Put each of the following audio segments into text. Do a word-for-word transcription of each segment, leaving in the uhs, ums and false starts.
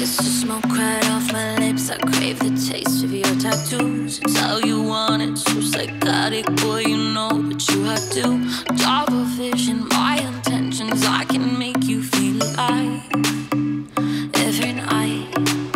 kiss the smoke right off my lips. I crave the taste of your tattoos. It's how you want it, so psychotic. Boy, you know that you have to. Double vision, my intentions. I can make you feel alive every night.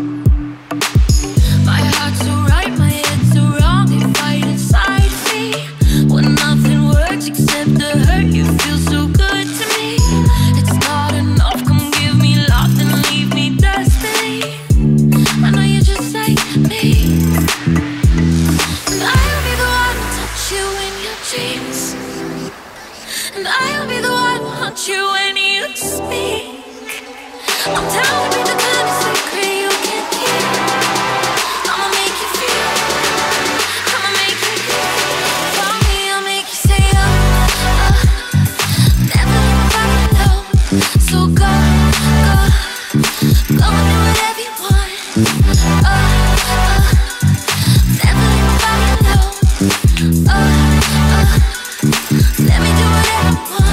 My heart's so right, my head's so wrong. They fight inside me when nothing works except the hurt. You feel so good to me. It's not enough, come give me love, then leave me desperately. I know you're just like me, and I'll be the one to touch you in your dreams, and I'll be the one to haunt you when you speak. I'm down to be the kind of secret you can't keep. I'ma make you feel, I'ma make you feel. For me, I'll make you say oh, oh. Never leave my body alone. So go, go, go and do whatever you want. Oh, oh. Never leave my body alone. Oh, oh. Let me do whatever I want.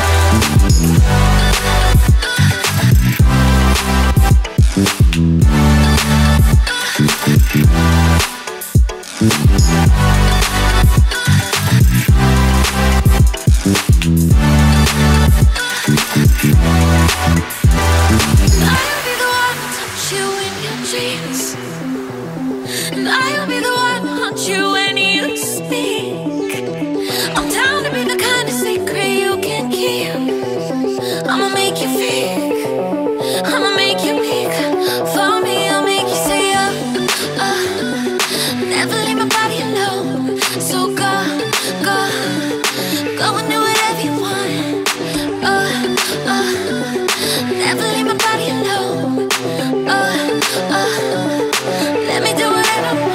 And I'll be the one to haunt you when you speak. I'm down to be the kind of secret you can't keep. I'ma make you feel, I'ma make you weak. For me, I'll make you say oh, oh. Never leave my body alone. So go, go, go and do whatever you want. Oh, oh. Never leave my body alone. Oh, oh. Let me do whatever I